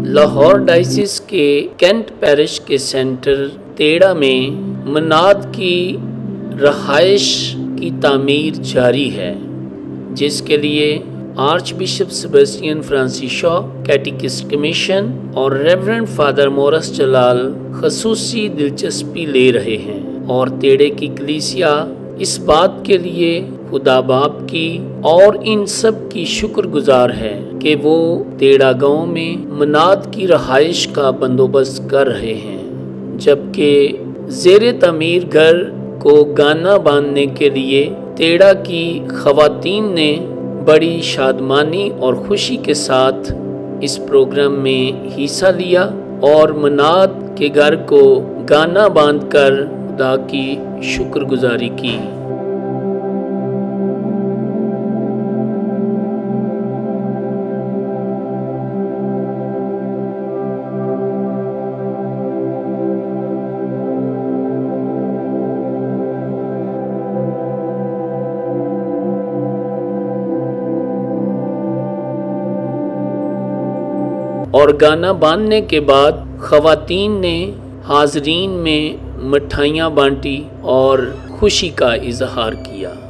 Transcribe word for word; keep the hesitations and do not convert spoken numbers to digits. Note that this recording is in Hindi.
लाहौर डायसिस के कैंट पैरिश के सेंटर तेड़ा में मनात की रहाइश की तामीर जारी है, जिसके लिए archbishop Sebastian Francis Shaw, catechist commission और रेवरेंड फादर मोरस जलाल खसूसी दिलचस्पी ले रहे हैं। और तेड़े की कलीसिया इस बात के लिए खुदा बाप की और इन सब की शुक्रगुजार है कि वो तेड़ा गांव में मनात की रहाइश का बंदोबस्त कर रहे हैं, जबकि ज़ेरे तमीर घर को गाना बांधने के लिए तेड़ा की खवातीन ने बड़ी शादमानी और खुशी के साथ इस प्रोग्राम में हिस्सा लिया और मनात के घर को गाना बांधकर खुदा की शुक्रगुजारी की। और गाना बांधने के बाद खवातीन ने हाजरीन में मिठाइयाँ बांटी और खुशी का इजहार किया।